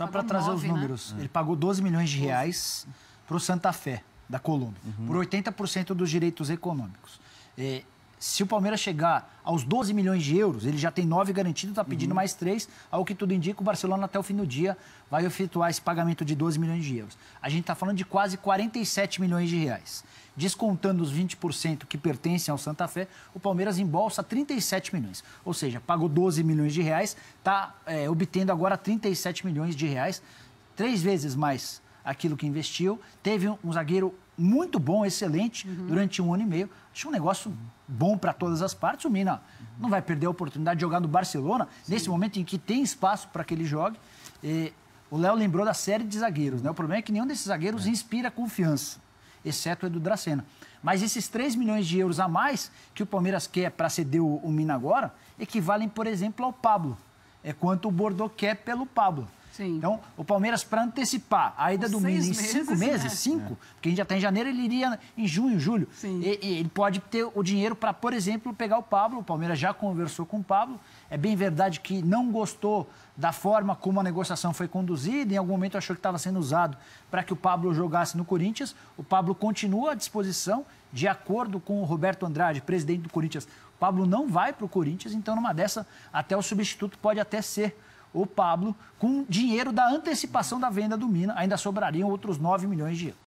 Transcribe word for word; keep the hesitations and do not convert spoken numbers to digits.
Só para trazer nove, os números, né? Ele pagou doze milhões de reais para o Santa Fé, da Colômbia, uhum. por oitenta por cento dos direitos econômicos. É, se o Palmeiras chegar aos doze milhões de euros, ele já tem nove garantidos, está pedindo uhum. mais três, ao que tudo indica, o Barcelona até o fim do dia vai efetuar esse pagamento de doze milhões de euros. A gente está falando de quase quarenta e sete milhões de reais. Descontando os vinte por cento que pertencem ao Santa Fé, o Palmeiras embolsa trinta e sete milhões. Ou seja, pagou doze milhões de reais, está é, obtendo agora trinta e sete milhões de reais, três vezes mais aquilo que investiu. Teve um, um zagueiro muito bom, excelente, uhum. durante um ano e meio. Acho um negócio bom para todas as partes. O Mina uhum. não vai perder a oportunidade de jogar no Barcelona, Sim. nesse momento em que tem espaço para que ele jogue. E o Léo lembrou da série de zagueiros, né? O problema é que nenhum desses zagueiros é. inspira confiança, exceto o Edu Dracena. Mas esses três milhões de euros a mais que o Palmeiras quer para ceder o, o Mina agora, equivalem, por exemplo, ao Pablo. É quanto o Bordeaux quer pelo Pablo. Sim. Então, o Palmeiras, para antecipar a ida do Mina em cinco meses, né? cinco, é. porque a gente já está em janeiro, ele iria em junho, julho. E, e ele pode ter o dinheiro para, por exemplo, pegar o Pablo. O Palmeiras já conversou com o Pablo. É bem verdade que não gostou da forma como a negociação foi conduzida. Em algum momento achou que estava sendo usado para que o Pablo jogasse no Corinthians. O Pablo continua à disposição, de acordo com o Roberto Andrade, presidente do Corinthians. O Pablo não vai para o Corinthians, então numa dessa até o substituto pode até ser o Pablo, com dinheiro da antecipação da venda do Mina, ainda sobrariam outros nove milhões de euros.